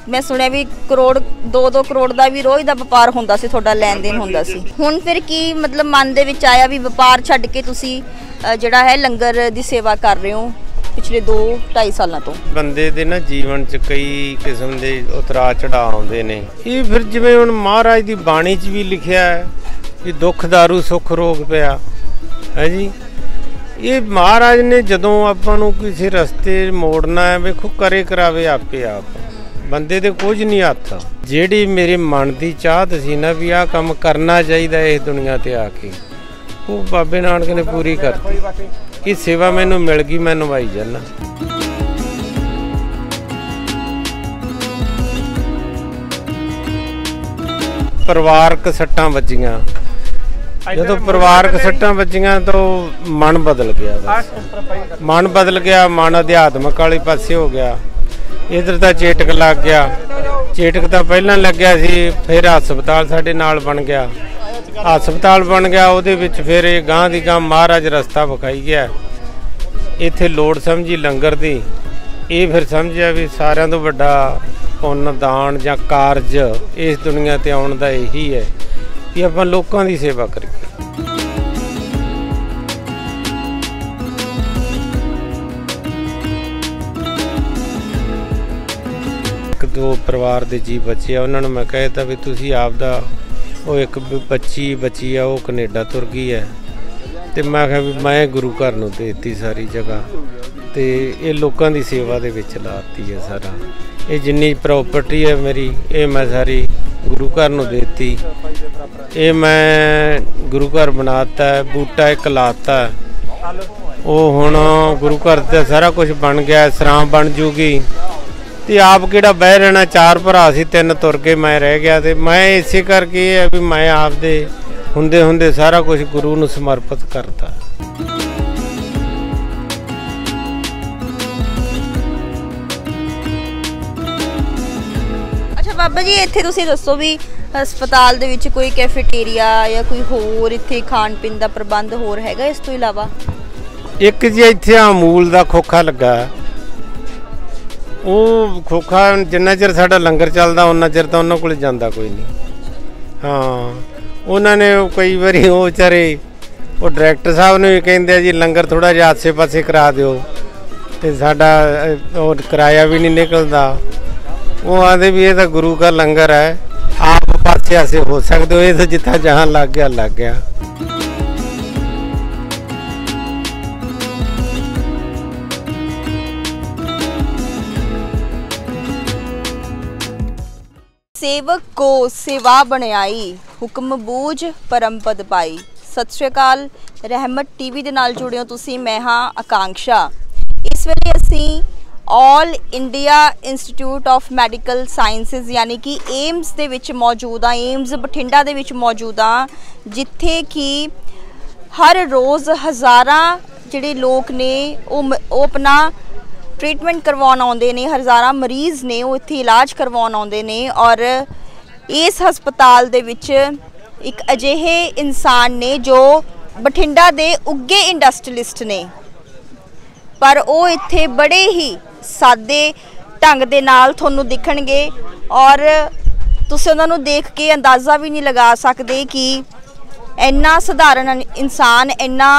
मैं सुनिया भी करोड़ 2-2 करोड़ का भी रोज़ का व्यापार होंदा सी, तुहाडा लैन देन होंदा सी। हुण फिर की मतलब मन दे विच आया भी व्यापार छड्ड के तुसी जिहड़ा है लंगर दी सेवा कर रहे हो पिछले 2-2.5 सालों तो? बंदे दे ना जीवन च कई किस्म दे उतराव चढ़ाव आउंदे ने। ये फिर जिवें हुण महाराज दी बाणी च भी लिखिआ है कि दुख दारू सुख रोग पिआ है जी। ये महाराज ने जदों आपां नूं किसी रस्ते मोड़ना है वेखो करे करावे आपे आप, बंदे दे कुछ नहीं हत्थ। जिहड़ी मेरे मन की चाहत सी ना भी आह काम करना चाहिए इस दुनिया ते आके, वो बाबे नानक ने पूरी करती। ये सेवा मैनू मिल गई, मैं निभाई जाना। परिवारक सट्टां वजियां, जो परिवारक सट्टां वजियां तो मन बदल गया। बस मन बदल गया, मन अध्यात्मक वाले पासे हो गया। इधर तो चेटक लग गया, चेटक तो पहला लग गया सी, फिर हस्पताल साडे नाल बन गया, हस्पताल बन गया ਉਹਦੇ ਵਿੱਚ फिर गांह दी गांह महाराज रस्ता विखाई गया। इत्थे लोड़ समझी लंगर दी, ये फिर समझिया भी सारिਆਂ ਤੋਂ ਵੱਡਾ पुण्य दान ਜਾਂ कारज इस दुनिया ते आउण दा यही है कि आपां लोकां दी सेवा करिए। दो परिवार के जी बच्चे आ, उन्होंने मैं कहता भी तुसी आपदा वो एक बच्ची आ, वो कनेडा तुर गई है, तो मैं कहा भी मैं गुरु घर नूं देती सारी जगह, तो ये लोगों की सेवा दे विच लाती है। सारा ये जिन्नी प्रॉपर्टी है मेरी, ये मैं सारी गुरु घर नूं देती। ये मैं गुरु घर बनाता है, बूटा एक लाता है, वो हुण गुरु घर ते सारा कुछ बन गया, सरां बन जूगी। तो आप किहड़ा बह रहना, 4 भरा सी 3 तुर के मैं रह गया। तो मैं इसे करके है भी मैं आपदे हुंदे हुंदे सारा कुछ गुरु नूं समर्पित करता। अच्छा बाबा जी, इत्थे तुसीं दसो भी हस्पताल दे विच कोई कैफेटेरिया या कोई होर इत्थे खाण पीण दा प्रबंध होर हैगा इस तो इलावा? एक जी इत्थे अमूल दा खोखा लगा, वो खोखा जिन्ना चिर साडा लंगर चलदा उन्ना चिर तो उन्हां कोल जांदा कोई नहीं। हाँ उन्होंने कई बारी वो बेचारे वो डायरैक्टर साहब ने भी कहिंदे जी लंगर थोड़ा जिहा आसे पासे करा दिओ, ते साडा वो किराया भी नहीं निकलदा। वो आदे भी ये तो गुरु का लंगर है, आप पासे आसे हो सकते हो, ये तो जितना जहाँ लग गया लग गया। सेवक को सेवा बनाई, हुक्म बूझ परम पद पाई। सत श्री अकाल, रहमत टीवी दे नाल जुड़े हो तुसी, मैं हाँ आकांक्षा। इस वेले असी All India Institute of Medical Sciences यानी कि एम्स दे विच मौजूद हाँ, एम्स बठिंडा दे विच मौजूद हाँ, जिथे कि हर रोज़ हज़ारां जिहड़े लोग ने वो अपना ट्रीटमेंट करवाउण आउंदे ने, हज़ारां मरीज़ ने वो इत्थे इलाज करवाउण आउंदे ने। और इस हस्पताल दे विच एक अजिहे इंसान ने जो बठिंडा दे उगे इंडस्ट्रीलिस्ट ने, पर वो इत्थे बड़े ही सादे ढंग दे नाल तुहानूं दिखणगे और तुसीं उन्हां नूं देख के अंदाज़ा भी नहीं लगा सकदे कि इन्ना सधारण इंसान इन्ना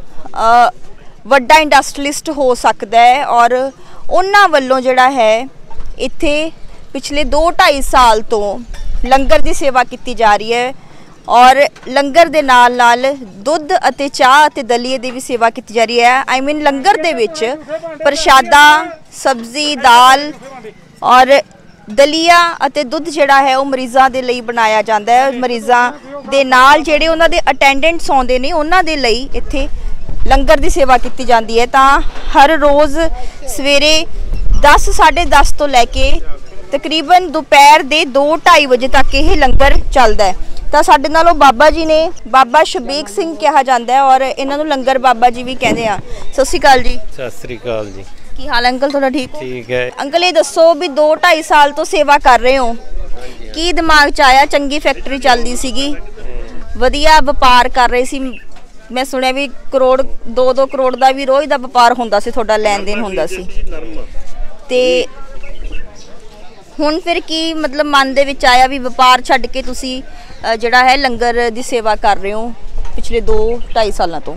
वड्डा इंडस्ट्रीलिस्ट हो सकता है। और उन्हां वल्लों जिहड़ा है इत्थे पिछले 2-2.5 साल तो लंगर की सेवा की जा रही है, और लंगर दे नाल नाल दुध अते चाह अते दलीए की भी सेवा की जा रही है। आई मीन लंगर दे विच प्रशादा, सब्जी, दाल और दलिया अते दुध जिहड़ा है वो मरीज़ां दे लई बनाया जाता है। मरीज़ां दे नाल जिहड़े उन्हां दे अटेंडेंट्स आउंदे ने उन्हां दे लई इत्थे लंगर की सेवा की जाती है। तो हर रोज़ सवेरे 10 साढ़े 10 तो लैके तकरीबन दोपहर के 2-2:30 बजे तक ये लंगर चलता है। तो साडे नाल बाबा जी ने, बाबा शबीक सिंह कहा जाता है और इन्हां नूं लंगर बाबा जी भी कहते हैं। सत श्री अकाल जी। सत श्री अकाल जी। की हाल अंकल, थोड़ा ठीक? ठीक है अंकल, ये दसो भी 2-2.5 साल तो सेवा कर रहे हो, की दिमाग च आया? चंगी फैक्ट्री चलती सीगी, वधिया व्यापार कर रहे सी, मैं सुनिया भी करोड़ 2-2 करोड़ का भी रोज़ का व्यापार होंदा सी, तुहाडा लैन देन होंदा सी, ते ਹੁਣ ਫਿਰ ਕੀ मतलब मन ਦੇ ਵਿੱਚ ਆਇਆ ਵੀ ਵਪਾਰ ਛੱਡ ਕੇ ਤੁਸੀਂ ਜਿਹੜਾ ਹੈ ਲੰਗਰ ਦੀ ਸੇਵਾ ਕਰ ਰਹੇ ਹੋ ਪਿਛਲੇ 2-2.5 ਸਾਲਾਂ ਤੋਂ?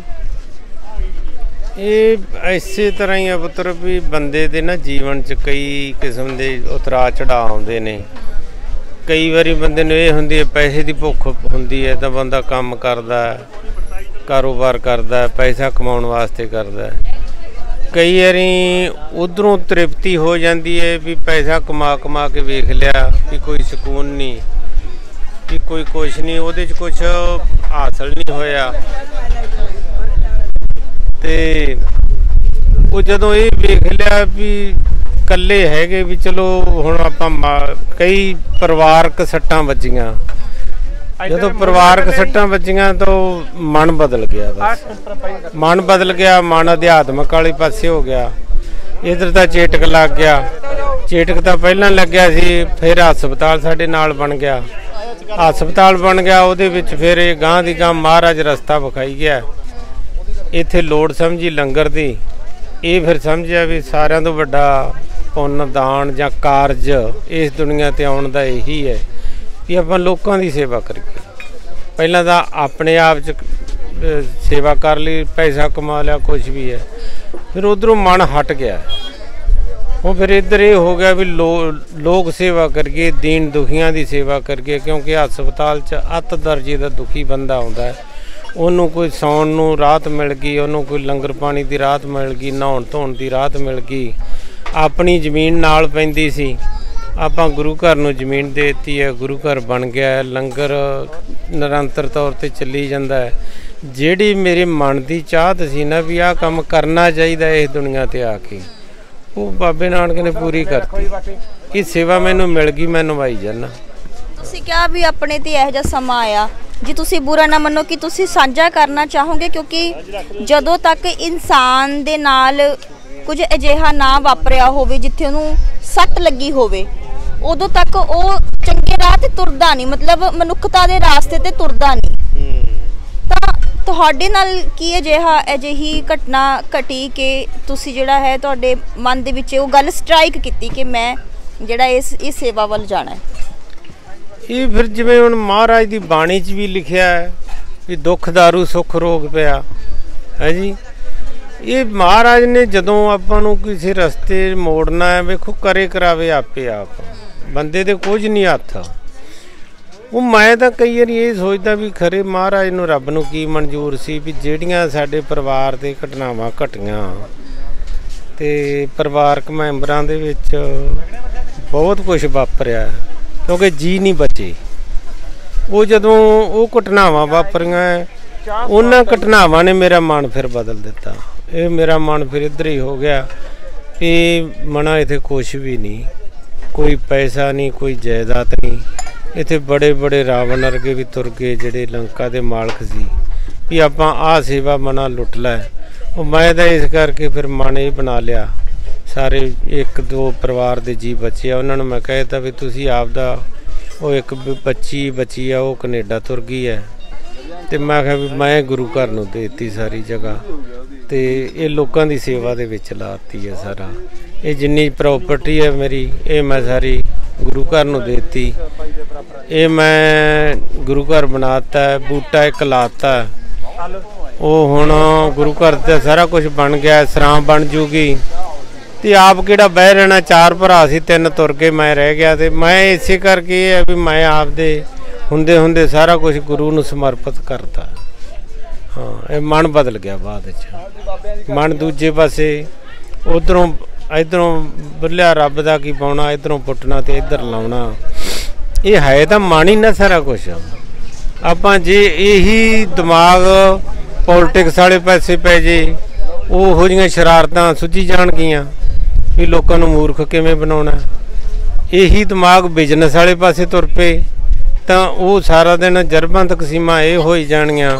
ਇਹ ਇਸੇ ਤਰ੍ਹਾਂ ਹੀ ਆ ਪੁੱਤਰ ਵੀ ਬੰਦੇ ਦੇ ਨਾ ਜੀਵਨ 'ਚ ਕਈ ਕਿਸਮ ਦੇ ਉਤਰਾਅ ਚੜਾਅ ਆਉਂਦੇ ਨੇ। ਕਈ ਵਾਰੀ ਬੰਦੇ ਨੂੰ ਇਹ ਹੁੰਦੀ ਹੈ ਪੈਸੇ ਦੀ ਭੁੱਖ ਹੁੰਦੀ ਹੈ ਤਾਂ ਬੰਦਾ ਕੰਮ ਕਰਦਾ, ਕਾਰੋਬਾਰ ਕਰਦਾ, ਪੈਸਾ ਕਮਾਉਣ ਵਾਸਤੇ ਕਰਦਾ। ਕਈ ਵਾਰੀ ਉਧਰੋਂ ਤ੍ਰਿਪਤੀ ਹੋ ਜਾਂਦੀ ਹੈ ਵੀ ਪੈਸਾ ਕਮਾ ਕੇ ਵੇਖ ਲਿਆ ਵੀ ਕੋਈ ਸਕੂਨ ਨਹੀਂ, ਵੀ ਕੋਈ ਕੁਛ ਨਹੀਂ, ਉਹਦੇ 'ਚ ਕੁਛ ਹਾਸਲ ਨਹੀਂ ਹੋਇਆ। ਤੇ ਉਹ ਜਦੋਂ ਇਹ ਵੇਖ ਲਿਆ ਵੀ ਇਕੱਲੇ ਹੈਗੇ ਵੀ ਚਲੋ ਹੁਣ ਆਪਾਂ ਕਈ ਪਰਿਵਾਰਕ ਸੱਟਾਂ ਵੱਜੀਆਂ। ਜਦੋਂ ਪਰਿਵਾਰਕ ਸੱਟਾਂ ਵੱਜੀਆਂ ਤਾਂ ਮਨ ਬਦਲ ਗਿਆ, ਬਸ ਮਨ ਬਦਲ ਗਿਆ, ਮਨ ਅਧਿਆਤਮਕ ਵਾਲੇ ਪਾਸੇ ਹੋ ਗਿਆ। ਇੱਧਰ ਤਾਂ ਚੇਟਕ ਲੱਗ ਗਿਆ, ਚੇਟਕ ਤਾਂ ਪਹਿਲਾਂ ਲੱਗਿਆ ਸੀ, ਫਿਰ ਹਸਪਤਾਲ ਸਾਡੇ ਨਾਲ ਬਣ ਗਿਆ, ਹਸਪਤਾਲ ਬਣ ਗਿਆ ਉਹਦੇ ਵਿੱਚ ਫਿਰ ਇਹ ਗਾਂ ਦੀ ਗਾਂ ਮਹਾਰਾਜ ਰਸਤਾ ਵਿਖਾਈ ਗਿਆ। ਇੱਥੇ ਲੋੜ ਸਮਝੀ ਲੰਗਰ ਦੀ, ਇਹ ਫਿਰ ਸਮਝਿਆ ਵੀ ਸਾਰਿਆਂ ਤੋਂ ਵੱਡਾ ਪੁੰਨ ਦਾਨ ਜਾਂ ਕਾਰਜ ਇਸ ਦੁਨੀਆ ਤੇ ਆਉਣ ਦਾ ਇਹੀ ਹੈ ਵੀ ਆਪਾਂ ਲੋਕਾਂ ਦੀ ਸੇਵਾ ਕਰੀਏ। ਪਹਿਲਾਂ ਤਾਂ ਆਪਣੇ ਆਪ 'ਚ ਸੇਵਾ ਕਰ ਲਈ, ਪੈਸਾ ਕਮਾ ਲਿਆ, ਕੁਛ ਵੀ ਹੈ, ਫਿਰ ਉਧਰੋਂ ਮਨ ਹਟ ਗਿਆ। ਉਹ ਫਿਰ ਇੱਧਰ ਇਹ ਹੋ ਗਿਆ ਵੀ ਲੋਕ ਸੇਵਾ ਕਰੀਏ, ਦੀਨ ਦੁਖੀਆਂ ਦੀ ਸੇਵਾ ਕਰੀਏ। ਕਿਉਂਕਿ ਹਸਪਤਾਲ 'ਚ ਅੱਤ ਦਰਜੇ ਦਾ ਦੁਖੀ ਬੰਦਾ ਆਉਂਦਾ, ਉਹਨੂੰ ਕੋਈ ਸੌਣ ਨੂੰ ਰਾਹਤ ਮਿਲ ਗਈ, ਉਹਨੂੰ ਕੋਈ ਲੰਗਰ ਪਾਣੀ ਦੀ ਰਾਹਤ ਮਿਲ ਗਈ, ਨਹਾਉਣ ਧੋਣ ਦੀ ਰਾਹਤ ਮਿਲ ਗਈ। ਆਪਣੀ ਜ਼ਮੀਨ ਨਾਲ ਪੈਂਦੀ ਸੀ, ਆਪਾਂ ਗੁਰੂ ਘਰ ਨੂੰ ਜ਼ਮੀਨ ਦੇ ਦਿੱਤੀ ਹੈ, ਗੁਰੂ ਘਰ ਬਣ ਗਿਆ, ਲੰਗਰ ਨਿਰੰਤਰ ਤੌਰ 'ਤੇ ਚੱਲੀ ਜਾਂਦਾ ਹੈ। ਜਿਹੜੀ ਮੇਰੇ ਮਨ ਦੀ ਚਾਹਤ ਸੀ ਨਾ ਵੀ ਆਹ ਕੰਮ ਕਰਨਾ ਚਾਹੀਦਾ ਇਸ ਦੁਨੀਆ 'ਤੇ ਆ ਕੇ, ਉਹ ਬਾਬੇ ਨਾਨਕ ਨੇ ਪੂਰੀ ਕਰਤੀ। ਇਹ ਸੇਵਾ ਮੈਨੂੰ ਮਿਲ ਗਈ, ਮੈਂ ਨਿਭਾਈ ਜਾਂਦਾ। ਤੁਸੀਂ ਕਿਹਾ ਵੀ ਆਪਣੇ ਤੇ ਇਹੋ ਜਿਹਾ ਸਮਾਂ ਆਇਆ, ਜੀ ਤੁਸੀਂ ਬੁਰਾ ਨਾ ਮੰਨੋ ਕਿ ਤੁਸੀਂ ਸਾਂਝਾ ਕਰਨਾ ਚਾਹੋਗੇ, ਕਿਉਂਕਿ ਜਦੋਂ ਤੱਕ ਇਨਸਾਨ ਦੇ ਨਾਲ ਕੁਝ ਅਜਿਹਾ ਨਾ ਵਾਪਰਿਆ ਹੋਵੇ ਜਿੱਥੇ ਉਹਨੂੰ ਸੱਟ ਲੱਗੀ ਹੋਵੇ, ਉਦੋਂ ਤੱਕ ਉਹ ਚੰਗੇ ਰਾਹ ਤੇ ਤੁਰਦਾ ਨਹੀਂ, ਮਤਲਬ ਮਨੁੱਖਤਾ ਦੇ ਰਾਸਤੇ ਤੇ ਤੁਰਦਾ ਨਹੀਂ। ਤਾਂ ਤੁਹਾਡੇ ਨਾਲ ਕੀ ਅਜਿਹੀ ਘਟਨਾ ਘਟੀ ਕਿ ਤੁਸੀਂ ਜਿਹੜਾ ਹੈ ਤੁਹਾਡੇ ਮਨ ਦੇ ਵਿੱਚ ਉਹ ਗੱਲ ਸਟ੍ਰਾਈਕ ਕੀਤੀ ਕਿ ਮੈਂ ਜਿਹੜਾ ਇਸ ਸੇਵਾ ਵੱਲ ਜਾਣਾ ਹੈ? ਇਹ ਫਿਰ ਜਿਵੇਂ ਹੁਣ ਮਹਾਰਾਜ ਦੀ ਬਾਣੀ 'ਚ ਵੀ ਲਿਖਿਆ ਹੈ ਵੀ ਦੁੱਖ ਦਾਰੂ ਸੁੱਖ ਰੋਗ ਪਿਆ ਹੈ ਜੀ। ਇਹ ਮਹਾਰਾਜ ਨੇ ਜਦੋਂ ਆਪਾਂ ਨੂੰ ਕਿਸੇ ਰਸਤੇ ਮੋੜਨਾ ਹੈ, ਵੇਖੋ ਕਰੇ ਕਰਾਵੇ ਆਪੇ ਆਪ, ਬੰਦੇ ਦੇ ਕੁਝ ਨਹੀਂ ਹੱਥ। ਉਹ ਮੈਂ ਤਾਂ ਕਈ ਵਾਰੀ ਇਹ ਸੋਚਦਾ ਵੀ ਖਰੇ ਮਹਾਰਾਜ ਨੂੰ, ਰੱਬ ਨੂੰ ਕੀ ਮਨਜ਼ੂਰ ਸੀ ਵੀ ਜਿਹੜੀਆਂ ਸਾਡੇ ਪਰਿਵਾਰ 'ਤੇ ਘਟਨਾਵਾਂ ਘਟੀਆਂ ਤੇ ਪਰਿਵਾਰਕ ਮੈਂਬਰਾਂ ਦੇ ਵਿੱਚ ਬਹੁਤ ਕੁਝ ਵਾਪਰਿਆ, ਕਿਉਂਕਿ ਜੀ ਨਹੀਂ ਬਚੇ। ਉਹ ਜਦੋਂ ਉਹ ਘਟਨਾਵਾਂ ਵਾਪਰੀਆਂ, ਉਹਨਾਂ ਘਟਨਾਵਾਂ ਨੇ ਮੇਰਾ ਮਨ ਫਿਰ ਬਦਲ ਦਿੱਤਾ। ਇਹ ਮੇਰਾ ਮਨ ਫਿਰ ਇੱਧਰ ਹੀ ਹੋ ਗਿਆ ਵੀ ਮਨਾ ਇੱਥੇ ਕੁਛ ਵੀ ਨਹੀਂ, ਕੋਈ ਪੈਸਾ ਨਹੀਂ, ਕੋਈ ਜਾਇਦਾਦ ਨਹੀਂ। ਇੱਥੇ ਬੜੇ ਬੜੇ ਰਾਵਣ ਵਰਗੇ ਵੀ ਤੁਰ ਗਏ ਜਿਹੜੇ ਲੰਕਾ ਦੇ ਮਾਲਕ ਸੀ ਵੀ ਆਪਾਂ ਆਹ ਸੇਵਾ ਮਨਾ ਲੁੱਟ ਲੈ। ਉਹ ਮੈਂ ਤਾਂ ਇਸ ਕਰਕੇ ਫਿਰ ਮਨ ਇਹ ਬਣਾ ਲਿਆ, ਸਾਰੇ 1-2 ਪਰਿਵਾਰ ਦੇ ਜੀ ਬਚੇ ਆ, ਉਹਨਾਂ ਨੂੰ ਮੈਂ ਕਹਿ ਦਿੱਤਾ ਵੀ ਤੁਸੀਂ ਆਪਦਾ, ਉਹ ਇੱਕ ਬੱਚੀ ਬਚੀ ਆ ਉਹ ਕੈਨੇਡਾ ਤੁਰ ਗਈ ਹੈ, ਤੇ ਮੈਂ ਕਿਹਾ ਵੀ ਮੈਂ ਗੁਰੂ ਘਰ ਨੂੰ ਦੇ ਦਿੱਤੀ ਸਾਰੀ ਜਗ੍ਹਾ, ਤੇ ਇਹ ਲੋਕਾਂ ਦੀ ਸੇਵਾ ਦੇ ਵਿੱਚ ਲਾਤੀ ਹੈ ਸਾਰਾ। ਇਹ ਜਿੰਨੀ ਪ੍ਰਾਪਰਟੀ ਹੈ ਮੇਰੀ, ਇਹ ਮੈਂ ਸਾਰੀ ਗੁਰੂ ਘਰ ਨੂੰ ਦੇ ਦਿੱਤੀ। ਇਹ ਮੈਂ ਗੁਰੂ ਘਰ ਬਣਾਤਾ, ਬੂਟਾ ਇੱਕ ਲਾਤਾ, ਉਹ ਹੁਣ ਗੁਰੂ ਘਰ ਤੇ ਸਾਰਾ ਕੁਝ ਬਣ ਗਿਆ, ਸਰਾਂ ਬਣ ਜੂਗੀ। ਤੇ ਆਪ ਕਿਹੜਾ ਬਹਿ ਰਹਿਣਾ, 4 ਭਰਾ ਸੀ, 3 ਤੁਰ ਕੇ ਮੈਂ ਰਹਿ ਗਿਆ। ਤੇ ਮੈਂ ਇਸੇ ਕਰਕੇ ਇਹ ਹੈ ਵੀ ਮੈਂ ਆਪਦੇ ਹੁੰਦੇ ਸਾਰਾ ਕੁਝ ਗੁਰੂ ਨੂੰ ਸਮਰਪਿਤ ਕਰਤਾ। ਹਾਂ, ਇਹ ਮਨ ਬਦਲ ਗਿਆ ਬਾਅਦ ਵਿੱਚ। ਮਨ ਦੂਜੇ ਪਾਸੇ ਉਧਰੋਂ ਇੱਧਰੋਂ ਬੁੱਲਿਆ, ਰੱਬ ਦਾ ਕੀ ਪਾਉਣਾ, ਇੱਧਰੋਂ ਪੁੱਟਣਾ ਤੇ ਇੱਧਰ ਲਾਉਣਾ। ਇਹ ਹੈ ਤਾਂ ਮਨ ਹੀ ਨਾ ਸਾਰਾ ਕੁਛ। ਆਪਾਂ ਜੇ ਇਹੀ ਦਿਮਾਗ ਪੋਲੀਟਿਕਸ ਵਾਲੇ ਪਾਸੇ ਪੈ ਜੇ, ਉਹੋ ਜਿਹੀਆਂ ਸ਼ਰਾਰਤਾਂ ਸੁੱਝੀ ਜਾਣਗੀਆਂ ਵੀ ਲੋਕਾਂ ਨੂੰ ਮੂਰਖ ਕਿਵੇਂ ਬਣਾਉਣਾ। ਇਹੀ ਦਿਮਾਗ ਬਿਜ਼ਨਸ ਵਾਲੇ ਪਾਸੇ ਤੁਰ ਪਏ ਤਾਂ ਉਹ ਸਾਰਾ ਦਿਨ ਜਰਬਾਂ ਤਕਸੀਮਾਂ ਇਹ ਹੋਈ ਜਾਣੀਆਂ।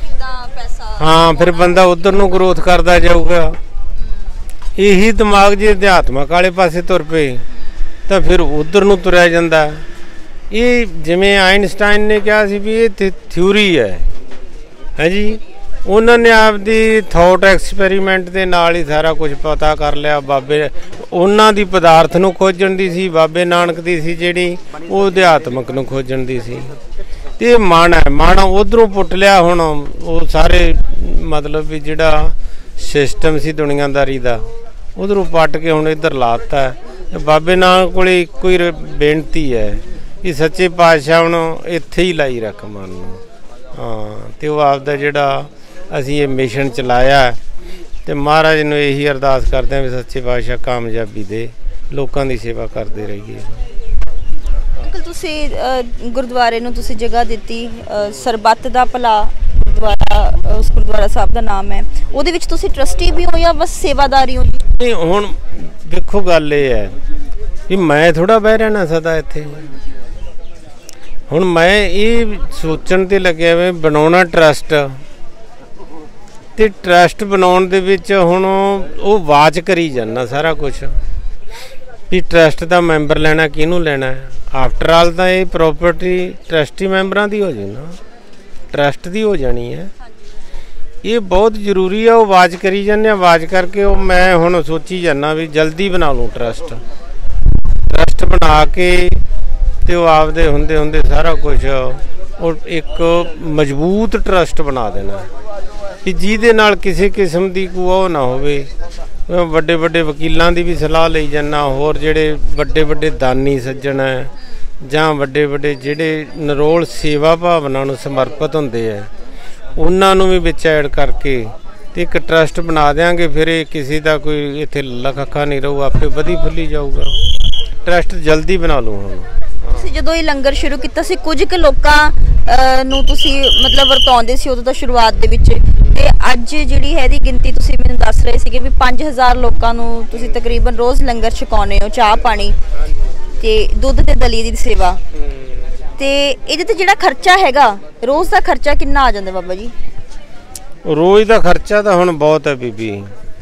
ਹਾਂ, ਫਿਰ ਬੰਦਾ ਉਧਰ ਨੂੰ ਗਰੋਥ ਕਰਦਾ ਜਾਊਗਾ। ਇਹੀ ਦਿਮਾਗ ਜੇ ਅਧਿਆਤਮਕ ਵਾਲੇ ਪਾਸੇ ਤੁਰ ਪਏ ਤਾਂ ਫਿਰ ਉਧਰ ਨੂੰ ਤੁਰਿਆ ਜਾਂਦਾ। ਇਹ ਜਿਵੇਂ ਆਇਨਸਟਾਈਨ ਨੇ ਕਿਹਾ ਸੀ ਵੀ ਇਹ ਥਿਊਰੀ ਹੈ ਜੀ, उन्होंने आपदी थॉट एक्सपैरीमेंट के नाल ही सारा कुछ पता कर लिया। बाबे उन्हां दी पदार्थ नूं खोजण दी सी, बाबे नानक दी सी जिहड़ी वो अध्यात्मक नूं खोजण दी सी। ते मन है, मन उधरों पुट लिया। हुण वो सारे मतलब भी जिहड़ा सिस्टम सी दुनियादारी दा उधरों पट के हुण इधर लाता है। बाबे नानक कोल इक्को ही बेनती है कि सच्चे पातशाह हुण इत्थे ही लाई रख मन नूं। हाँ, तो वो आपदा जिहड़ा असीं ये मिशन चलाया तो महाराज नूं यही अरदास करते हैं भी सच्चे पातशाह कामयाबी दे, लोकां दी सेवा करते रहिए। अंकल तुसीं गुरुद्वारे नूं तुसीं जगह दित्ती, सरबत दा भला गुरुद्वारा, उस गुरुद्वारा साहब का नाम है, ਉਹਦੇ ਵਿੱਚ ਤੁਸੀਂ ट्रस्टी भी हो या बस सेवादारी हो? नहीं हुण देखो गल ये है कि मैं थोड़ा बह रहना सदा इत्थे। हुण मैं ये सोचण ते लग्या वे बनाउणा ट्रस्ट, ते ट्रस्ट बनाउण दे विच हुण वो वाच करी जाना सारा कुछ भी ट्रस्ट का मैंबर लेना किहनूं लेना है। आफ्टर आल तो ये प्रॉपर्टी ट्रस्टी मैंबरां दी हो जाए ना, ट्रस्ट दी हो जानी है। ये बहुत जरूरी है। वो वाच करी जाने, वाच करके वो मैं हुण सोची जाना भी जल्दी बना लूँ ट्रस्ट बना के ते वो आपदे हुंदे हुंदे सारा कुछ और एक मजबूत ट्रस्ट बना देना कि जिहदे नाल किसी किस्म की कोई वो ना होवे। ਵੱਡੇ ਵੱਡੇ ਵਕੀਲਾਂ ਦੀ भी सलाह ਲਈ जाना, होर ਜਿਹੜੇ ਵੱਡੇ ਵੱਡੇ ਦਾਨੀ ਸੱਜਣ ਹੈ ਜਾਂ ਵੱਡੇ ਵੱਡੇ ਜਿਹੜੇ ਨਿਰੋਲ ਸੇਵਾ ਭਾਵਨਾ ਨੂੰ ਸਮਰਪਿਤ ਹੁੰਦੇ ਹੈ ਉਹਨਾਂ ਨੂੰ ਵੀ ਵਿੱਚ ਐਡ ਕਰਕੇ ਤੇ ਇੱਕ ਟਰਸਟ ਬਣਾ ਦੇਾਂਗੇ। ਫਿਰ ਇਹ ਕਿਸੇ ਦਾ ਕੋਈ ਇੱਥੇ ਲੱਲਾ ਖੱਖਾ ਨਹੀਂ ਰਹੂ, ਆਪੇ ਵਧੀ ਫੁੱਲੀ ਜਾਊਗਾ। ਟਰਸਟ ਜਲਦੀ ਬਣਾ ਲਓ। ਹੁਣ ਤੁਸੀਂ ਜਦੋਂ ਇਹ ਲੰਗਰ ਸ਼ੁਰੂ ਕੀਤਾ ਸੀ ਕੁਝ ਕੁ ਲੋਕਾਂ ਨੂੰ ਤੁਸੀਂ ਮਤਲਬ ਵਰਤਾਉਂਦੇ ਸੀ ਉਦੋਂ ਤਾਂ ਸ਼ੁਰੂਆਤ ਦੇ ਵਿੱਚ, ਤੇ ਅੱਜ ਜਿਹੜੀ ਹੈ ਦੀ ਗਿਣਤੀ ਤੁਸੀਂ ਮੈਨੂੰ ਦੱਸ ਰਹੇ ਸੀਗੇ ਵੀ 5000 ਲੋਕਾਂ ਨੂੰ ਤੁਸੀਂ ਤਕਰੀਬਨ ਰੋਜ਼ ਲੰਗਰ ਛਕਾਉਂਦੇ ਹੋ, ਚਾਹ ਪਾਣੀ ਤੇ ਦੁੱਧ ਤੇ ਦਲੀ ਦੀ ਸੇਵਾ, ਤੇ ਇਹਦੇ ਤੇ ਜਿਹੜਾ ਖਰਚਾ ਹੈਗਾ ਰੋਜ਼ ਦਾ ਖਰਚਾ ਕਿੰਨਾ ਆ ਜਾਂਦਾ ਬਾਬਾ ਜੀ? ਰੋਜ਼ ਦਾ ਖਰਚਾ ਤਾਂ ਹੁਣ ਬਹੁਤ ਹੈ ਬੀਬੀ,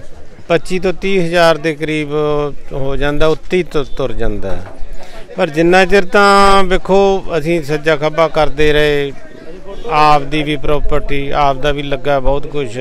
25 ਤੋਂ 30 ਹਜ਼ਾਰ ਦੇ ਕਰੀਬ ਹੋ ਜਾਂਦਾ, ਉੱਤੇ ਹੀ ਤੁਰ ਜਾਂਦਾ। पर जिन्ना चिर तां वेखो असीं सज्जा खब्बा करते रहे, आप दी भी प्रॉपर्टी आप दा भी लगा बहुत कुछ,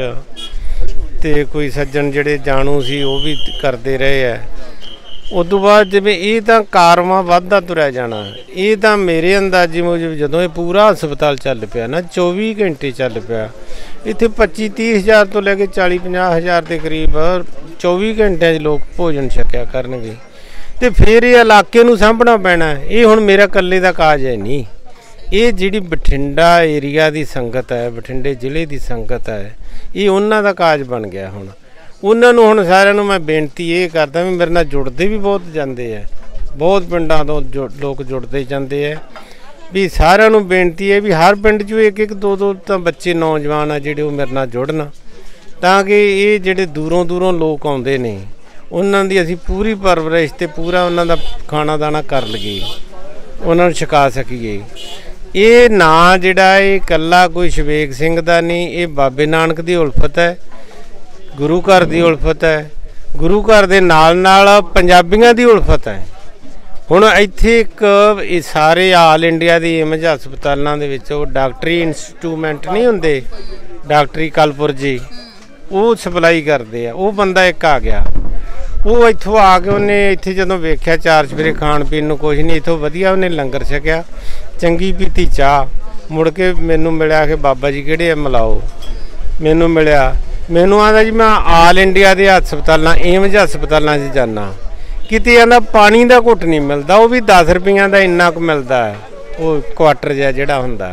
ते कोई सज्जन जिहड़े जाणू सी वो भी करते रहे है। उस तो बाद जिवें ये तां कारवां वधदा तुरिया जाना। ये तां मेरे अंदाजे मुजब जदों ये पूरा हस्पताल चल पिया ना, 24 घंटे चल पिया, इत्थे 25-30 हज़ार तो लैके 40-50 हज़ार के करीब 24 घंटे लोग भोजन छकिया करनगे। तो फिर ये इलाके नूं साਂਭਣਾ पैना। ये हुण मेरा कल्ले दा काज है नहीं, ये जिहड़ी बठिंडा एरिया की संगत है, बठिंडे जिले की संगत है, ये उन्हां दा काज बन गया। हुण उन्हां नूं हुण सारिआं नूं मैं बेनती ये करदा भी मेरे नाल जुड़ते भी बहुत जाते हैं, बहुत पिंडां तों लोग जुड़ते जाते हैं भी सारिआं नूं बेनती है भी हर पिंड चों एक दो तां बच्चे नौजवान आ जिहड़े मेरे नाल जुड़न, तां कि ये जिहड़े दूरों दूरों लोग आउंदे ने उन्हां दी असीं पूरी परवरिश ते पूरा उन्हां दा खाना दाना कर लईए, उन्हां नूं छका सकीए। ये ना जिहड़ा ये कल्ला कोई शवेक सिंह दा नहीं, ये बाबे नानक दी उल्फत है, गुरु घर दी उल्फत है, गुरु घर दे नाल नाल पंजाबियां दी उल्फत है। हुण इत्थे एक सारे आल इंडिया दी इमेज हस्पतालां दे विच डॉक्टरी इंस्ट्रूमेंट नहीं हुंदे, डॉक्टरी कलपुर जी वो सप्लाई करते हैं। वो बंदा एक आ गया, वो इत्थों आके उन्हें इत्थे जदों वेख्या चार चफेरे खाण पीण नूं कुछ नहीं, इत्थों वधिया उन्हें लंगर छकिया, चंगी पीती चाह। मुड़ के मैनूं मिलिया कि बाबा जी किहड़े मिलाओ, मैनूं मिलिया, मैनूं आंदा जी मैं आल इंडिया के हस्पतालां एम्स हस्पतालां 'च जाना, किते आंदा पानी का घुट नहीं मिलता, वो भी 10 रुपइयां का इन्ना कुछ मिलता है, वो क्वार्टर जिहड़ा हुंदा।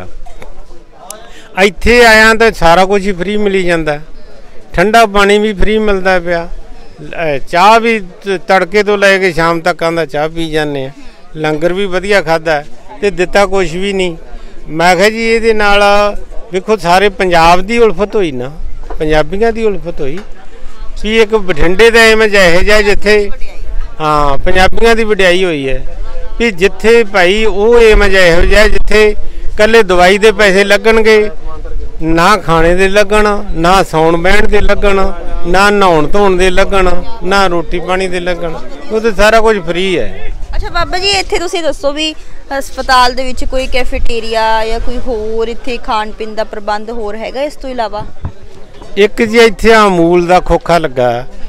इत्थे आया तो सारा कुछ ही फ्री मिली जाता, ठंडा पानी भी फ्री मिलता पिया, चाह भी तड़के तो लैके शाम तक आंदा चाह पी जाने, लंगर भी वधिया खादा ते दिता कुछ भी नहीं। मैं कहा जी ये नाल वेखो सारे पंजाब की उल्फत हुई ना, पंजाबियों की उल्फत हुई भी एक बठिंडे का इमेज यहो जिहा जिथे हाँ पंजाबियों की वडियाई हुई है भी जिथे भाई वो इमेज यहो जिहा जिथे कल्ले दवाई के पैसे लगणगे, ना खाने दे लगन, ना सौण बहन दे लगन, ना नहाउण धोण दे लगन, ना रोटी पानी दे लगन, वो तो सारा कुछ फ्री है। अच्छा बाबा जी इत्थे तुसीं दसो भी हस्पताल दे विच कोई कैफेटेरिया या कोई होर इत्थे खाण पीण दा प्रबंध होर हैगा इस तो इलावा? एक जी इत्थे अमूल का खोखा लगा,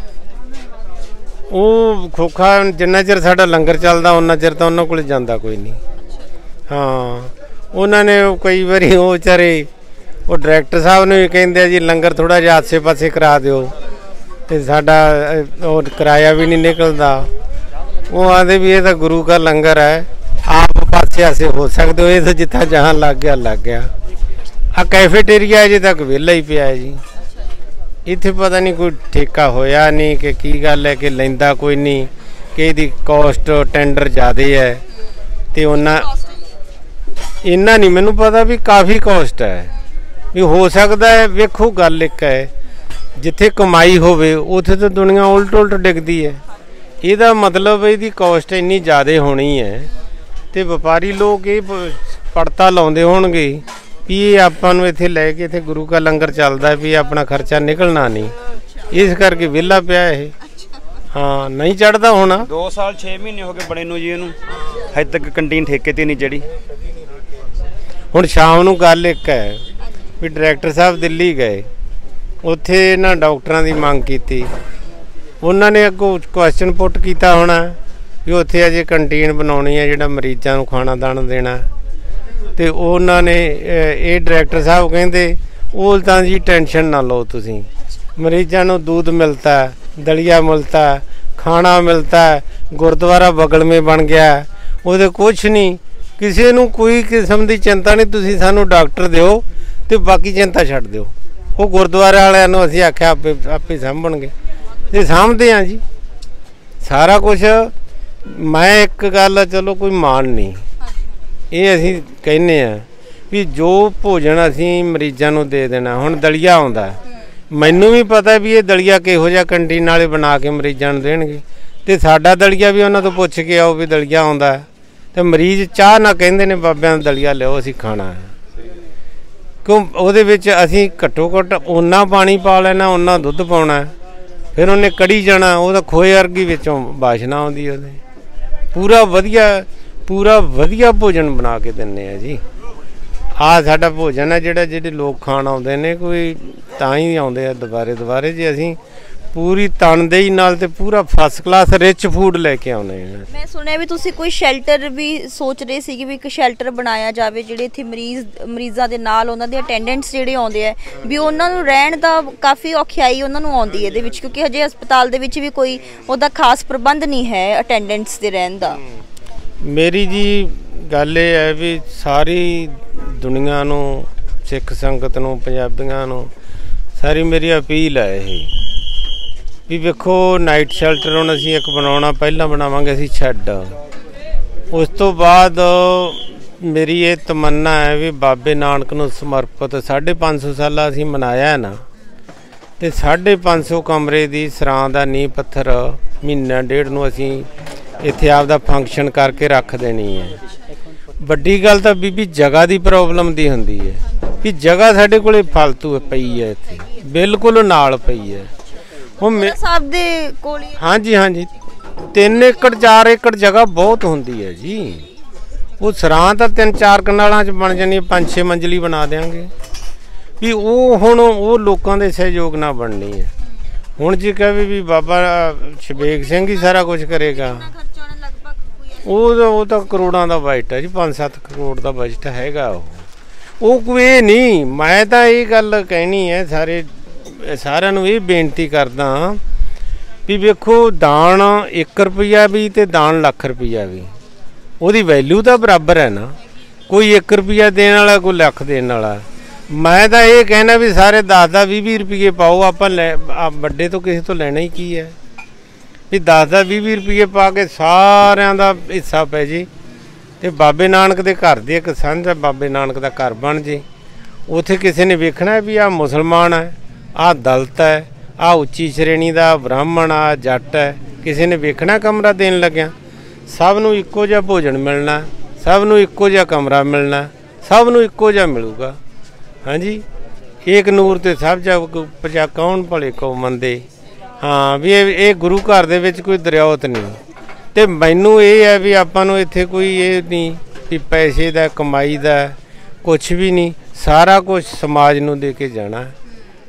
वो खोखा जिन्ना चिर साडा लंगर चलदा उन्ना चिर तो उन्होंने कोल जांदा कोई नहीं। हाँ उन्होंने कई बारी वो बेचारे वो डायरैक्टर साहब ने भी कहिंदे जी लंगर थोड़ा जिहा आसे पासे करा दिओ ते साडा और किराया भी नहीं निकलता। वो आते भी ये तो गुरु का लंगर है, आप पासे आसे हो सकते हो, ये तो जितना जहाँ लग गया। आ कैफेटेरिया अजे तक वेला ही पिया है जी। इत्थे पता नहीं कोई ठेका होया नहीं कि की गल है कि लैंदा कोई नहीं कि इहदी कॉस्ट टेंडर ज़्यादा है तो उन्ना इन्ना नहीं मैनू पता भी काफ़ी कॉस्ट है भी हो सकता है। वेखो गल एक है जिथे कमाई होवे उथे तो दुनिया उल्ट डिगदी है। ਇਹਦਾ मतलब ਇਹਦੀ कॉस्ट इन्नी ज़्यादा होनी है तो व्यापारी लोग ये पड़ता लाते होणगे भी ये आपां नूं इत्थे लैके इत्थे गुरु का लंगर चलता है भी अपना खर्चा निकलना नहीं, इस करके विला पिया है। हाँ नहीं चढ़ता होना। 2 साल 6 महीने हो गए बने नूं जी, इहनूं हजे तक कंटीन ठेके ते नहीं चढ़ी। हुण शाम नूं गल एक है भी डायरैक्टर साहब दिल्ली गए, उत्थे इन्हां डॉक्टरां दी मंग कीती, उन्होंने अगों क्वेश्चन पुट किया होना भी उत्थे अजे कंटीन बनानी है जिहड़ा मरीज़ां नूं खाना दाना देना, तो उन्होंने ये डायरैक्टर साहब कहिंदे वो तां जी टेंशन ना लो तुसीं, मरीज़ां नूं दूध मिलता है, दलिया मिलता है, खाना मिलता है, गुरुद्वारा बगल में बन गया, वो कुछ नहीं, किसी नूं कोई किस्म की चिंता नहीं, तुसीं सानूं डॉक्टर दिओ तो बाकी चिंता छड्ड दिओ। वो गुरुद्वारे वालिआं नूं असीं आख्या आपे साਂਭਣਗੇ ते सामभते हैं जी सारा कुछ। मैं एक गल चलो कोई मान नहीं, ये असी कहने भी जो भोजन असी मरीज़ां नूं दे देना। हुण दलिया आउंदा, मैनूं भी पता भी ये दलिया किहो जिहा कंटीन वाले बना के मरीज़ां नूं देणगे, ते साडा दलिया भी उन्हां तों पुੱਛ के आओ भी दलिया आउंदा ते मरीज़ चाह ना कहिंदे ने बाबिਆਂ दा दलिया लिओ असी खाना है। क्यों ਉਹਦੇ ਵਿੱਚ ਅਸੀਂ ਘੱਟੋ ਘੱਟ उन्ना पानी पा लेना, उन्ना दुੱਧ पाउणा, फिर उन्हें कड़ी जाना, वो तो खोए वर्गी विचों वाशना आउंदी है। पूरा वधिया भोजन बना के दिंदे आ जी। आ साडा भोजन है जिहड़ा जिहड़े लोग खाण आउंदे ने कोई तां ही आउंदे आ दुबारे जे असीं पूरी तनदेही नाल ते पूरा फस्ट क्लास रिच फूड लेके आउणे। मैं सुनिया भी तुसीं कोई शैल्टर भी सोच रहे सी कि भी एक शैल्टर बनाया जाए जिहड़े इत्थे मरीज़ां दे नाल उन्हां दे अटेंडेंट्स जिहड़े आउंदे आ भी उन्हां नूं रहण दा काफ़ी औखियाई उन्हां नूं आउंदी है इहदे विच, क्योंकि हजे हस्पताल दे विच भी कोई उहदा खास प्रबंध नहीं है अटेंडेंट्स दे रहण दा। मेरी जी गल ये है भी सारी दुनिया नूं सिख संगत नूं पंजाबियां नूं सारी मेरी अपील है यही भी वेखो नाइट शैल्टर हुण असीं एक बनाउणा, पहलां बनावांगे असीं शैड, उस तो बाद मेरी ये तमन्ना है भी बाबे नानक नूं समर्पित 550 साला असीं मनाया है ना, तो 550 कमरे की सरां दा नींह पत्थर महीना डेढ़ नूं असीं इत्थे आपदा फंक्शन करके रख देनी है। वड्डी गल तां बीबी जगह की प्रॉब्लम दी हुंदी है कि जगह साडे कोले फालतू पई है, इत्थे बिल्कुल नाल पई है। हाँ जी 3 एकड़ 4 एकड़ जगह बहुत होंदी है जी। वो सरां तो 3-4 कनालों च बन जानी, 5-6 मंजिली बना देंगे भी वो हुण वो लोगों के सहयोग ना बननी है। हुण जी कहे भी बाबा शबेग सिंह ही सारा कुछ करेगा, वो तो करोड़ों का बजट है जी, 5-7 करोड़ का बजट हैगा। वो कोई नहीं, मैं तो ये गल कहनी है सारिਆਂ ਨੂੰ ਇਹ बेनती करदा भी वेखो दान 1 रुपया भी तो दान ਲੱਖ रुपया भी ਉਹਦੀ वैल्यू तो बराबर है ना, कोई 1 रुपया देने वाला कोई ਲੱਖ देने वाला। मैं तो ये कहना भी सारे 10-20 रुपये पाओ, आप ਵੱਡੇ तो किसी तो लेना ही की है भी 10-20 रुपये पा के सारिਆਂ ਦਾ हिस्सा पै जे ਤੇ बाबे नानक के घर ਦੀ एक ਸਾਂਝਾ बाबे नानक का घर बन जे। ਉੱਥੇ किसी ने वेखना भी आ मुसलमान है, आ दलित है, आ उच्ची श्रेणी का ब्राह्मण, आ जट है, किसी ने वेखना कमरा देन लग्या। सब नूं इक्को जिहा भोजन मिलना, सब नूं इक्को जिहा कमरा मिलना, सब नूं इक्को जिहा मिलूगा। हाँ जी, एक नूर ते सब जग उपजा कौन भले को मंदे। हाँ भी ये गुरु घर दे विच कोई दरियावत नहीं, तो मैनू ये है भी आपां नूं इत्थे कोई ये नहीं भी पैसे दा कमाई दा कुछ भी नहीं, सारा कुछ समाज नूं दे के जाना।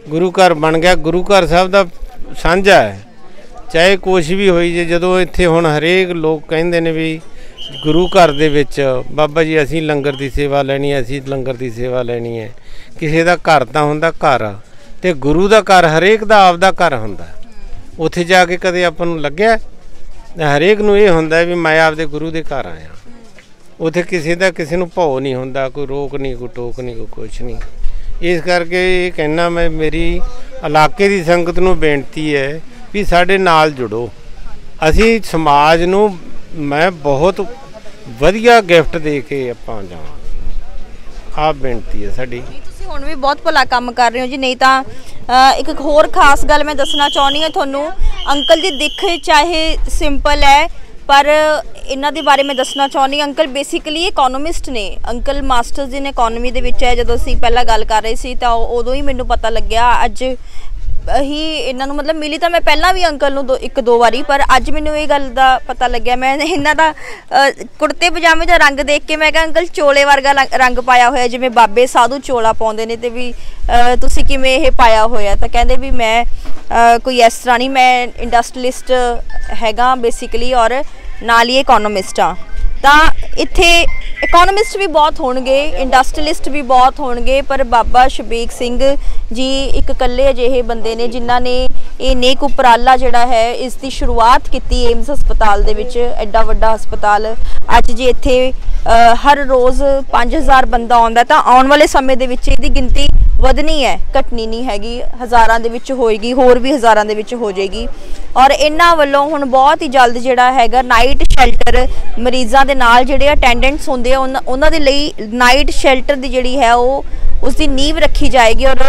ਗੁਰੂ ਘਰ ਬਣ ਗਿਆ। ਗੁਰੂ ਘਰ ਸਾਹਿਬ ਦਾ ਸਾਂਝਾ ਹੈ, ਚਾਹੇ ਕੁਛ ਵੀ ਹੋਈ ਜੇ। ਜਦੋਂ ਇੱਥੇ ਹੁਣ ਹਰੇਕ ਲੋਕ ਕਹਿੰਦੇ ਨੇ ਵੀ ਗੁਰੂ ਘਰ ਦੇ ਵਿੱਚ ਬਾਬਾ ਜੀ ਅਸੀਂ ਲੰਗਰ ਦੀ ਸੇਵਾ ਲੈਣੀ ਹੈ, ਅਸੀਂ ਲੰਗਰ ਦੀ ਸੇਵਾ ਲੈਣੀ ਹੈ। ਕਿਸੇ ਦਾ ਘਰ ਤਾਂ ਹੁੰਦਾ ਘਰ, ਤੇ ਗੁਰੂ ਦਾ ਘਰ ਹਰੇਕ ਦਾ ਆਪਦਾ ਘਰ ਹੁੰਦਾ। ਉੱਥੇ ਜਾ ਕੇ ਕਦੇ ਆਪਾਂ ਨੂੰ ਲੱਗਿਆ? ਹਰੇਕ ਨੂੰ ਇਹ ਹੁੰਦਾ ਵੀ ਮੈਂ ਆਪਦੇ ਗੁਰੂ ਦੇ ਘਰ ਆਇਆ। ਉੱਥੇ ਕਿਸੇ ਦਾ ਕਿਸੇ ਨੂੰ ਭੌ ਨਹੀਂ ਹੁੰਦਾ, ਕੋਈ ਰੋਕ ਨਹੀਂ, ਕੋਈ ਟੋਕ ਨਹੀਂ, ਕੋਈ ਕੁਛ ਨਹੀਂ। ਇਸ ਕਰਕੇ ਇਹ ਕਹਿਣਾ ਮੈਂ ਮੇਰੀ ਇਲਾਕੇ ਦੀ ਸੰਗਤ ਨੂੰ ਬੇਨਤੀ ਹੈ ਵੀ ਸਾਡੇ ਨਾਲ ਜੁੜੋ। ਅਸੀਂ ਸਮਾਜ ਨੂੰ ਮੈਂ ਬਹੁਤ ਵਧੀਆ ਗਿਫਟ ਦੇ ਕੇ ਆਪਾਂ ਜਾਵਾਂਗੇ। ਆਹ ਬੇਨਤੀ ਹੈ ਸਾਡੀ। ਤੁਸੀਂ ਹੁਣ ਵੀ ਬਹੁਤ ਭਲਾ ਕੰਮ ਕਰ ਰਹੇ ਹੋ ਜੀ। ਨਹੀਂ ਤਾਂ ਇੱਕ ਹੋਰ ਖਾਸ ਗੱਲ ਮੈਂ ਦੱਸਣਾ ਚਾਹੁੰਦੀ ਹਾਂ ਤੁਹਾਨੂੰ। ਅੰਕਲ ਦੀ ਦਿੱਖ ਚਾਹੇ ਸਿੰਪਲ ਹੈ, ਪਰ ਇਹਨਾਂ ਦੇ ਬਾਰੇ ਮੈਂ ਦੱਸਣਾ ਚਾਹੁੰਦੀ ਹਾਂ। ਅੰਕਲ ਬੇਸਿਕਲੀ ਇਕਨੋਮਿਸਟ ਨੇ। ਅੰਕਲ ਮਾਸਟਰਸ ਇਨ ਇਕਨੋਮੀ ਦੇ ਵਿੱਚ ਹੈ। ਜਦੋਂ ਅਸੀਂ ਪਹਿਲਾਂ ਗੱਲ ਕਰ ਰਹੇ ਸੀ ਤਾਂ ਉਦੋਂ ਹੀ ਮੈਨੂੰ ਪਤਾ ਲੱਗਿਆ। ਅੱਜ ਹੀ ਇਹਨਾਂ ਨੂੰ ਮਤਲਬ ਮਿਲੀ ਤਾਂ ਮੈਂ ਪਹਿਲਾਂ ਵੀ ਅੰਕਲ ਨੂੰ ਇੱਕ ਦੋ ਵਾਰੀ, ਪਰ ਅੱਜ ਮੈਨੂੰ ਇਹ ਗੱਲ ਦਾ ਪਤਾ ਲੱਗਿਆ। ਮੈਂ ਇਹਨਾਂ ਦਾ ਕੁੜਤੇ ਪਜਾਮੇ ਦਾ ਰੰਗ ਦੇਖ ਕੇ ਮੈਂ ਕਿਹਾ ਅੰਕਲ ਚੋਲੇ ਵਰਗਾ ਰੰਗ ਪਾਇਆ ਹੋਇਆ, ਜਿਵੇਂ ਬਾਬੇ ਸਾਧੂ ਚੋਲਾ ਪਾਉਂਦੇ ਨੇ। ਤੇ ਵੀ ਤੁਸੀਂ ਕਿਵੇਂ ਇਹ ਪਾਇਆ ਹੋਇਆ? ਤਾਂ ਕਹਿੰਦੇ ਵੀ ਮੈਂ ਕੋਈ ਇਸ ਤਰ੍ਹਾਂ ਨਹੀਂ, ਮੈਂ ਇੰਡਸਟਰੀਲਿਸਟ ਹੈਗਾ ਬੇਸਿਕਲੀ, ਔਰ ਨਾਲ ਹੀ ਇਕਨੋਮਿਸਟ ਆ। ਤਾਂ ਇੱਥੇ ਇਕਨੋਮਿਸਟ ਵੀ ਬਹੁਤ ਹੋਣਗੇ, ਇੰਡਸਟਰੀਲਿਸਟ ਵੀ ਬਹੁਤ ਹੋਣਗੇ, ਪਰ ਬਾਬਾ ਸ਼ਬੀਕ ਸਿੰਘ ਜੀ ਇੱਕ ਇਕੱਲੇ ਅਜਿਹੇ ਬੰਦੇ ਨੇ ਜਿਨ੍ਹਾਂ ਨੇ ਇਹ ਨੇਕ ਉਪਰਾਲਾ ਜਿਹੜਾ ਹੈ ਇਸ ਦੀ ਸ਼ੁਰੂਆਤ ਕੀਤੀ। ਏਮਸ ਹਸਪਤਾਲ ਦੇ ਵਿੱਚ, ਐਡਾ ਵੱਡਾ ਹਸਪਤਾਲ। ਅੱਜ ਜੇ ਇੱਥੇ ਹਰ ਰੋਜ਼ 5000 ਬੰਦਾ ਆਉਂਦਾ, ਤਾਂ ਆਉਣ ਵਾਲੇ ਸਮੇਂ ਦੇ ਵਿੱਚ ਇਹਦੀ ਗਿਣਤੀ ਵਧਣੀ ਹੈ, ਘਟਣੀ ਨਹੀਂ ਹੈਗੀ। ਹਜ਼ਾਰਾਂ ਦੇ ਵਿੱਚ ਹੋਏਗੀ, ਹੋਰ ਵੀ ਹਜ਼ਾਰਾਂ ਦੇ ਵਿੱਚ ਹੋ ਜਾਏਗੀ। ਔਰ ਇਹਨਾਂ ਵੱਲੋਂ ਹੁਣ ਬਹੁਤ ਹੀ ਜਲਦ ਜਿਹੜਾ ਹੈਗਾ ਨਾਈਟ ਸ਼ੈਲਟਰ, ਮਰੀਜ਼ਾਂ ਦੇ ਨਾਲ ਜਿਹੜੇ ਅਟੈਂਡੈਂਟਸ ਹੁੰਦੇ ਆ ਉਹਨਾਂ ਦੇ ਲਈ ਨਾਈਟ ਸ਼ੈਲਟਰ ਦੀ ਜਿਹੜੀ ਹੈ ਉਹ ਉਸ ਦੀ ਨੀਂਹ ਰੱਖੀ ਜਾਏਗੀ। ਔਰ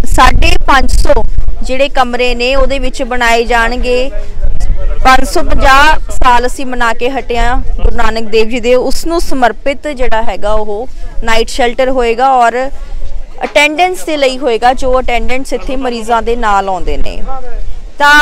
550 ਜਿਹੜੇ ਕਮਰੇ ਨੇ ਉਹਦੇ ਵਿੱਚ ਬਣਾਏ ਜਾਣਗੇ। 550 ਸਾਲ ਅਸੀਂ ਮਨਾ ਕੇ ਹਟਿਆ ਗੁਰੂ ਨਾਨਕ ਦੇਵ ਜੀ ਦੇ, ਉਸ ਨੂੰ ਸਮਰਪਿਤ ਜਿਹੜਾ ਹੈਗਾ ਉਹ ਨਾਈਟ ਸ਼ੈਲਟਰ ਹੋਏਗਾ। ਔਰ ਅਟੈਂਡੈਂਸ ਦੇ ਲਈ ਹੋਏਗਾ, ਜੋ ਅਟੈਂਡੈਂਟਸ ਇੱਥੇ ਮਰੀਜ਼ਾਂ ਦੇ ਨਾਲ ਆਉਂਦੇ ਨੇ। ਤਾਂ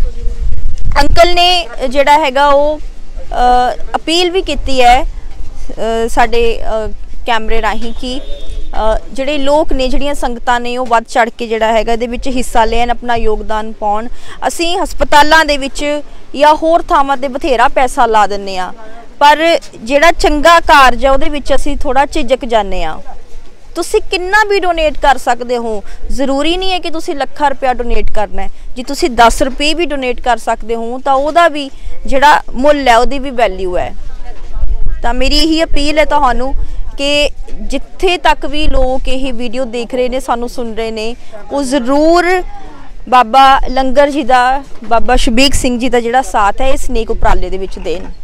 ਅੰਕਲ ਨੇ ਜਿਹੜਾ ਹੈਗਾ ਉਹ ਅਪੀਲ ਵੀ ਕੀਤੀ ਹੈ ਸਾਡੇ ਕੈਮਰੇ ਰਾਹੀਂ ਕਿ ਜਿਹੜੇ ਲੋਕ ਨੇ, ਜਿਹੜੀਆਂ ਸੰਗਤਾਂ ਨੇ, ਉਹ ਵੱਧ ਚੜ ਕੇ ਜਿਹੜਾ ਹੈਗਾ ਇਹਦੇ ਵਿੱਚ ਹਿੱਸਾ ਲੈਣ, ਆਪਣਾ ਯੋਗਦਾਨ ਪਾਉਣ। ਅਸੀਂ ਹਸਪਤਾਲਾਂ ਦੇ ਵਿੱਚ ਜਾਂ ਹੋਰ ਥਾਵਾਂ ਤੇ ਬਥੇਰਾ ਪੈਸਾ ਲਾ ਦਿੰਦੇ ਆ, ਪਰ ਜਿਹੜਾ ਚੰਗਾ ਕਾਰਜ ਹੈ ਉਹਦੇ ਵਿੱਚ ਅਸੀਂ ਥੋੜਾ ਝਿਜਕ ਜਾਂਦੇ ਆ। ਤੁਸੀਂ ਕਿੰਨਾ ਵੀ ਡੋਨੇਟ ਕਰ ਸਕਦੇ ਹੋ, ਜ਼ਰੂਰੀ ਨਹੀਂ ਹੈ ਕਿ ਤੁਸੀਂ ਲੱਖਾਂ ਰੁਪਇਆ ਡੋਨੇਟ ਕਰਨਾ ਹੈ। ਜੇ ਤੁਸੀਂ 10 ਰੁਪਏ ਵੀ ਡੋਨੇਟ ਕਰ ਸਕਦੇ ਹੋ ਤਾਂ ਉਹਦਾ ਵੀ ਜਿਹੜਾ ਮੁੱਲ ਹੈ, ਉਹਦੀ ਵੀ ਵੈਲਿਊ ਹੈ। ਤਾਂ ਮੇਰੀ ਇਹੀ ਅਪੀਲ ਹੈ ਤੁਹਾਨੂੰ ਕਿ ਜਿੱਥੇ ਤੱਕ ਵੀ ਲੋਕ ਇਹ ਵੀਡੀਓ ਦੇਖ ਰਹੇ ਨੇ, ਸਾਨੂੰ ਸੁਣ ਰਹੇ ਨੇ, ਉਹ ਜ਼ਰੂਰ ਬਾਬਾ ਲੰਗਰ ਜੀ ਦਾ, ਬਾਬਾ ਸ਼ਬੀਕ ਸਿੰਘ ਜੀ ਦਾ ਜਿਹੜਾ ਸਾਥ ਹੈ ਇਸ ਨੇਕ ਉਪਰਾਲੇ ਦੇ ਵਿੱਚ ਦੇਣ।